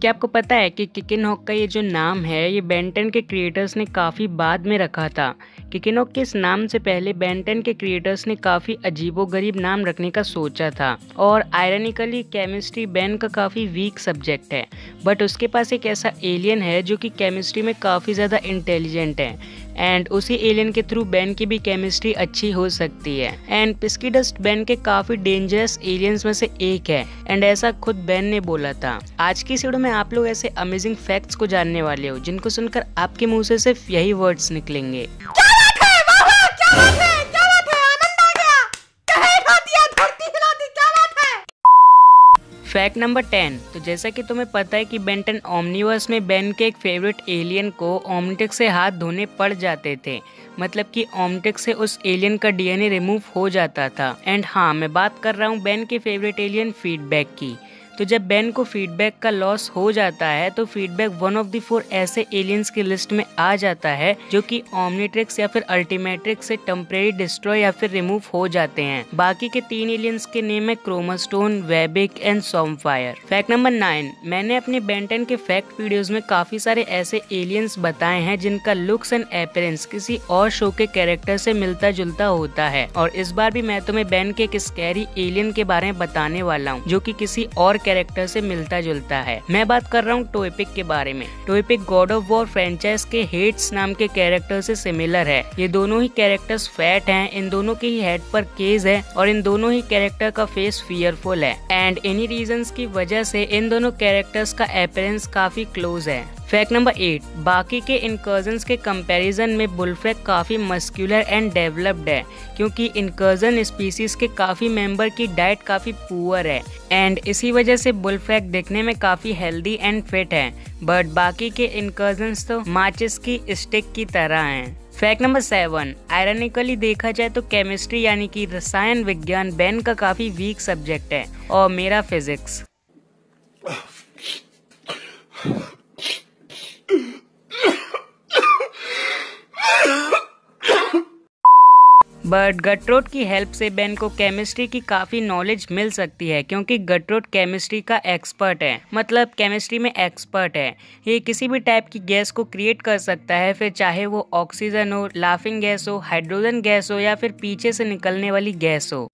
क्या आपको पता है कि किक इन हॉक का ये जो नाम है ये बेन 10 के क्रिएटर्स ने काफ़ी बाद में रखा था। किक इन हॉक के इस नाम से पहले बेन 10 के क्रिएटर्स ने काफ़ी अजीबोगरीब नाम रखने का सोचा था और आयरनिकली केमिस्ट्री बेन का काफ़ी वीक सब्जेक्ट है, बट उसके पास एक ऐसा एलियन है जो कि केमिस्ट्री में काफ़ी ज़्यादा इंटेलिजेंट है एंड उसी एलियन के थ्रू बेन की भी केमिस्ट्री अच्छी हो सकती है। एंड पिस्की डस्ट बेन के काफी डेंजरस एलियंस में से एक है एंड ऐसा खुद बेन ने बोला था। आज की इस वीडियो में आप लोग ऐसे अमेजिंग फैक्ट्स को जानने वाले हो जिनको सुनकर आपके मुंह से सिर्फ यही वर्ड्स निकलेंगे। Fact number 10। तो जैसा कि तुम्हें पता है कि बेन 10 ओमनीवर्स में बेन के एक फेवरेट एलियन को ओमनिट्रिक्स से हाथ धोने पड़ जाते थे, मतलब कि ओमनिट्रिक्स से उस एलियन का डीएनए रिमूव हो जाता था। एंड हाँ, मैं बात कर रहा हूँ बेन के फेवरेट एलियन फीडबैक की। तो जब बेन को फीडबैक का लॉस हो जाता है तो फीडबैक वन ऑफ द 4 ऐसे एलियंस की लिस्ट में आ जाता है जो कि ओमनिट्रिक्स या फिर अल्टीमेट्रिक्स से टेम्परेरी डिस्ट्रॉय या फिर रिमूव हो जाते हैं। बाकी के 3 एलियंस के नेम है Chromastone, Way Big and Swampfire. Fact number 9। मैंने अपने बेन 10 के फैक्ट वीडियोस में काफी सारे ऐसे एलियंस बताए हैं जिनका लुक्स एंड अपीयरेंस किसी और शो के कैरेक्टर से मिलता जुलता होता है, और इस बार भी मैं तुम्हें बेन के एक स्कैरी एलियन के बारे में बताने वाला हूँ जो कि किसी और कैरेक्टर से मिलता जुलता है। मैं बात कर रहा हूँ टोएपिक के बारे में। Toepick God of War franchise के हेड्स नाम के कैरेक्टर से सिमिलर है। ये दोनों ही कैरेक्टर्स फैट हैं, इन दोनों के ही हेड पर केज है और इन दोनों ही कैरेक्टर का फेस फियरफुल है एंड इन्हीं रीजंस की वजह से इन दोनों कैरेक्टर्स का अपीयरेंस काफी क्लोज है। Fact number 8। बाकी के इनकर्जन्स के कंपैरिजन में बुलफ्रैग काफी मस्कुलर एंड डेवलप्ड है क्योंकि इनकर्जन स्पीसीज के काफी मेंबर की डाइट काफी पुअर है एंड इसी वजह से बुलफ्रैग दिखने में काफी हेल्दी एंड फिट है, बट बाकी के इनकर्जन्स तो माचिस की स्टिक की तरह हैं। Fact number 7। आयरनिकली देखा जाए तो केमिस्ट्री यानी कि रसायन विज्ञान बेन का काफी वीक सब्जेक्ट है और मेरा फिजिक्स। बट गटरोड की हेल्प से बेन को केमिस्ट्री की काफी नॉलेज मिल सकती है क्योंकि गटरोड केमिस्ट्री का एक्सपर्ट है, मतलब केमिस्ट्री में एक्सपर्ट है। ये किसी भी टाइप की गैस को क्रिएट कर सकता है, फिर चाहे वो ऑक्सीजन हो, लाफिंग गैस हो, हाइड्रोजन गैस हो या फिर पीछे से निकलने वाली गैस हो।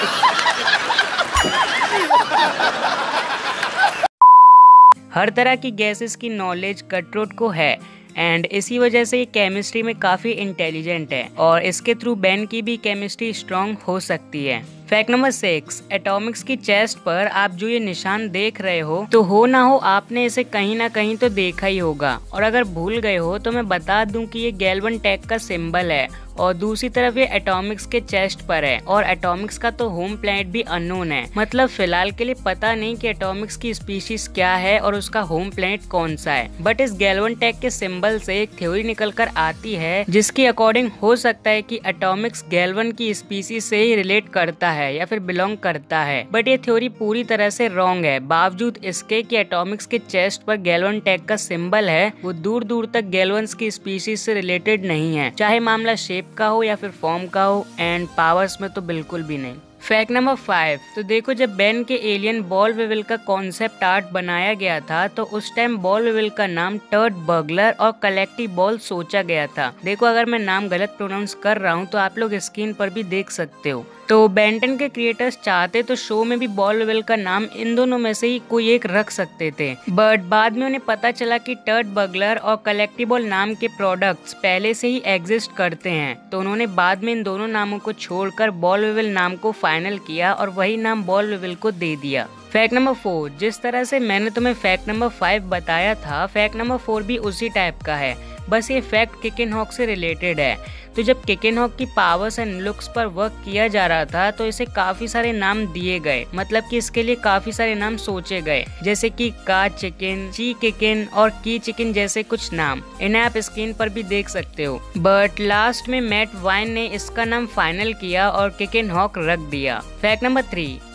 हर तरह की गैसेस की नॉलेज गटरोड को है एंड इसी वजह से ये केमिस्ट्री में काफी इंटेलिजेंट है और इसके थ्रू बेन की भी केमिस्ट्री स्ट्रॉन्ग हो सकती है। Fact number 6। एटॉमिक्स की चेस्ट पर आप जो ये निशान देख रहे हो तो हो ना हो आपने इसे कहीं ना कहीं तो देखा ही होगा, और अगर भूल गए हो तो मैं बता दूं कि ये गैल्वन टैग का सिंबल है और दूसरी तरफ ये एटॉमिक्स के चेस्ट पर है और एटॉमिक्स का तो होम प्लैनेट भी अननोन है, मतलब फिलहाल के लिए पता नहीं कि एटॉमिक्स की स्पीशीज क्या है और उसका होम प्लैनेट कौन सा है। बट इस गैल्वन टैग के सिंबल से एक थ्योरी निकल कर आती है जिसके अकॉर्डिंग हो सकता है कि एटॉमिक्स गैल्वन की स्पीशीज से ही रिलेट करता है या फिर बिलोंग करता है, बट ये थ्योरी पूरी तरह से रॉन्ग है। बावजूद इसके कि एटॉमिक्स के चेस्ट पर गैल्वन टैग का सिंबल है, वो दूर दूर तक गैल्वंस की स्पीशीज से रिलेटेड नहीं है, चाहे मामला शेप का हो या फिर फॉर्म का हो, एंड पावर्स में तो बिल्कुल भी नहीं। Fact number 5। तो देखो, जब बेन के एलियन बॉल वेविल का कॉन्सेप्ट आर्ट बनाया गया था तो उस टाइम बॉल वेविल का नाम टर्ड बर्गलर और कलेक्टिव बॉल सोचा गया था। देखो, अगर मैं नाम गलत प्रोनाउंस कर रहा हूँ तो आप लोग स्क्रीन पर भी देख सकते हो। तो बेन 10 के क्रिएटर्स चाहते तो शो में भी बॉल वेविल का नाम इन दोनों में से ही कोई एक रख सकते थे, बट बाद में उन्हें पता चला कि टर्ड बर्गलर और कलेक्टिव बॉल नाम के प्रोडक्ट्स पहले से ही एग्जिस्ट करते हैं, तो उन्होंने बाद में इन दोनों नामों को छोड़कर बॉल वेविल नाम को फाइनल किया और वही नाम बॉल वेविल को दे दिया। Fact number 4। जिस तरह से मैंने तुम्हें फैक्ट नंबर 5 बताया था, फैक्ट नंबर 4 भी उसी टाइप का है, बस ये फैक्ट किक इन हॉक से रिलेटेड है। तो जब किक इन हॉक की पावर्स एंड लुक्स पर वर्क किया जा रहा था तो इसे काफी सारे नाम दिए गए, मतलब कि इसके लिए काफी सारे नाम सोचे गए, जैसे कि का चिकन, ची किकन और की चिकन जैसे कुछ नाम। इन्हें आप स्क्रीन पर भी देख सकते हो, बट लास्ट में मैट वाइन ने इसका नाम फाइनल किया और किक इन हॉक रख दिया। Fact number 3।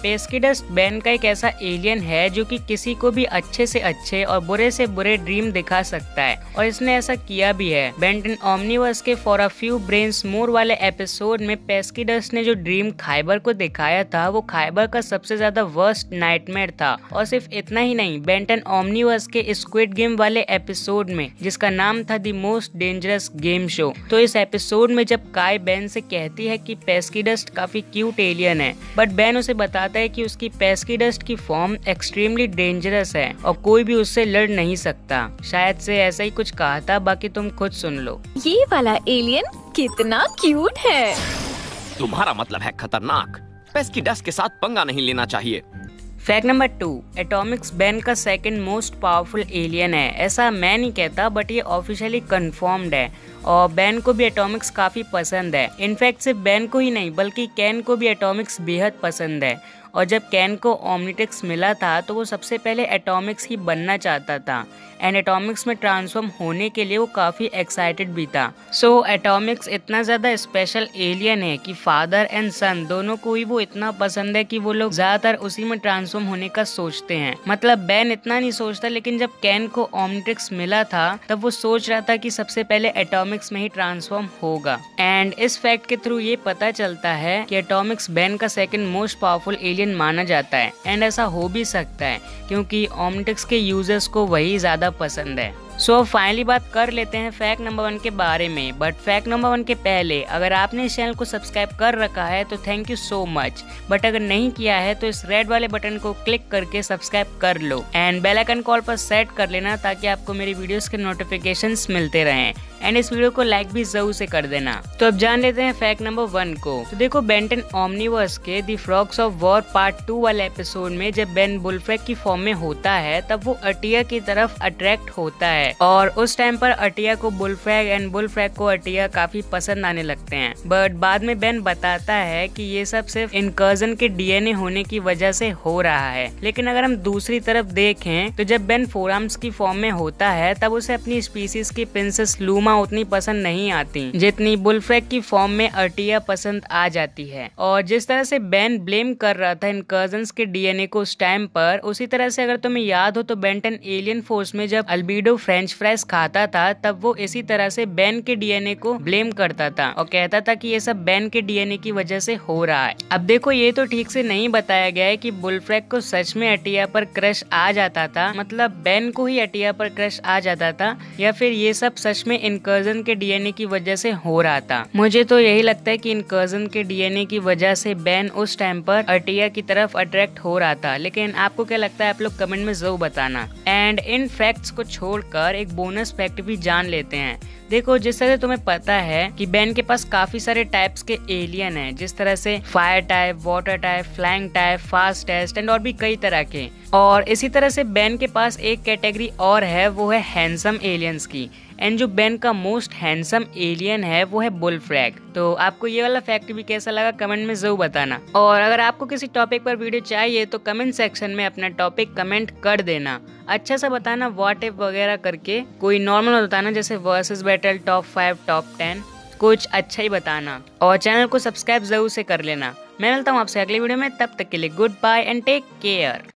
Pesky Dust Ben का एक ऐसा एलियन है जो कि किसी को भी अच्छे से अच्छे और बुरे से बुरे ड्रीम दिखा सकता है, और इसने ऐसा किया भी है। बेंटन ओमनीवर्स के for a few brains more वाले एपिसोड में पेस्की डस्ट ने जो ड्रीम खाइबर को दिखाया था वो खाइबर का सबसे ज्यादा वर्स्ट नाइटमेयर था। और सिर्फ इतना ही नहीं, बेंटन ओमनीवर्स के स्क्विड गेम वाले एपिसोड में जिसका नाम था the most dangerous game show, तो इस एपिसोड में जब काई बेन से कहती है कि पेस्की डस्ट काफी क्यूट एलियन है, बट बेन उसे बताता है कि उसकी पेस्की डस्ट की फॉर्म एक्सट्रीमली डेंजरस है और कोई भी उससे लड़ नहीं सकता। शायद से ऐसा ही कुछ कहा था, बाकी तुम खुद सुन लो। ये वाला एलियन कितना क्यूट है। तुम्हारा मतलब है खतरनाक। पेस्की डस्ट के साथ पंगा नहीं लेना चाहिए। फैक्ट नंबर 2, एटॉमिक्स बेन का सेकंड मोस्ट पावरफुल एलियन है। ऐसा मैं नहीं कहता, बट ये ऑफिशियली कंफर्म्ड है और बेन को भी एटॉमिक्स काफी पसंद है। इनफैक्ट सिर्फ बेन को ही नहीं बल्कि कैन को भी एटॉमिक्स बेहद पसंद है। और जब कैन को ओमनीट्रिक्स मिला था तो वो सबसे पहले एटॉमिक्स ही बनना चाहता था एंड एटॉमिक्स में ट्रांसफॉर्म होने के लिए वो काफी एक्साइटेड भी था। सो एटॉमिक्स इतना ज्यादा स्पेशल एलियन है कि फादर एंड सन दोनों को ही वो इतना पसंद है कि वो लोग ज्यादातर उसी में ट्रांसफॉर्म होने का सोचते हैं। मतलब बेन इतना नहीं सोचता, लेकिन जब कैन को ओमनीट्रिक्स मिला था तब वो सोच रहा था कि सबसे पहले एटॉमिक्स में ही ट्रांसफॉर्म होगा। एंड इस फैक्ट के थ्रू ये पता चलता है कि एटॉमिक्स बेन का सेकंड मोस्ट पावरफुल एलियन माना जाता है। एंड ऐसा हो भी सकता है क्योंकि ओमनीट्रिक्स के यूजर्स को वही ज्यादा पसंद है। सो फाइनली बात कर लेते हैं फैक्ट नंबर 1 के बारे में। बट फैक्ट नंबर 1 के पहले अगर आपने इस चैनल को सब्सक्राइब कर रखा है तो thank you so much, but अगर नहीं किया है तो इस रेड वाले बटन को क्लिक करके सब्सक्राइब कर लो एंड बेल आइकन कॉल पर सेट कर लेना ताकि आपको मेरी वीडियोस के नोटिफिकेशंस मिलते रहें। एंड इस वीडियो को लाइक भी जरूर से कर देना। तो अब जान लेते हैं फैक्ट नंबर 1 को। तो देखो, बेंटन ओमनीवर्स के the Frogs of War part 2 वाले एपिसोड में जब बेन बुलफ्रैग की फॉर्म में होता है तब वो अटिया की तरफ अट्रैक्ट होता है और उस टाइम पर अटिया को बुलफ्रैग एंड बुलफ्रैग को अटिया काफी पसंद आने लगते हैं। बट बाद में बेन बताता है कि ये सब सिर्फ इनकर्जन के डीएनए होने की वजह से हो रहा है। लेकिन अगर हम दूसरी तरफ देखें तो जब बेन फोरआर्म्स की फॉर्म में होता है तब उसे अपनी स्पीसीज की प्रिंसेस लूमा उतनी पसंद नहीं आती जितनी बुलफ्रैग की फॉर्म में अर्टिया पसंद आ जाती है। और जिस तरह से बेन ब्लेम कर रहा था इनकर्जन्स के डीएनए को उस टाइम पर, उसी तरह से अगर तुम्हें याद हो तो बेंटन एलियन फोर्स में जब अल्बीडो फ्रेंच फ्राइज खाता था तब वो इसी तरह से बेन के डीएनए को ब्लेम करता था और कहता था कि ये सब बेन के डीएनए की वजह से हो रहा है। अब देखो, ये तो ठीक से नहीं बताया गया है कि बुलफ्रैग को सच में अटिया पर क्रश आ जाता था, मतलब बेन को ही अटिया पर क्रश आ जाता था, या फिर ये सब सच में इनकर्जन के डीएनए की वजह से हो रहा था। मुझे तो यही लगता है कि इनकर्जन के डीएनए की वजह से बेन उस टाइम पर अटिया की तरफ अट्रैक्ट हो रहा था। लेकिन आपको क्या लगता है, आप लोग कमेंट में जरूर बताना। एंड इन फैक्ट्स को छोड़कर एक बोनस फैक्ट भी जान लेते हैं। देखो, जिस तरह से तुम्हें पता है कि बेन के पास काफी सारे टाइप्स के एलियन हैं, जिस तरह से fire type, water type, flying type, fast test and और भी कई तरह के। और इसी तरह से बेन के पास एक कैटेगरी और है, वो है हैंडसम एलियंस की। एंड जो बेन का मोस्ट हैंडसम एलियन है वो है बुलफ्रैग। तो आपको ये वाला फैक्ट भी कैसा लगा कमेंट में जरूर बताना। और अगर आपको किसी टॉपिक पर वीडियो चाहिए तो कमेंट सेक्शन में अपना टॉपिक कमेंट कर देना। अच्छा सा बताना, व्हाट इफ वगैरह करके। कोई नॉर्मल बताना जैसे वर्सेस बैटल, टॉप 5, टॉप 10, कुछ अच्छा ही बताना। और चैनल को सब्सक्राइब जरूर से कर लेना। मैं मिलता हूँ आपसे अगली वीडियो में, तब तक के लिए goodbye and take care.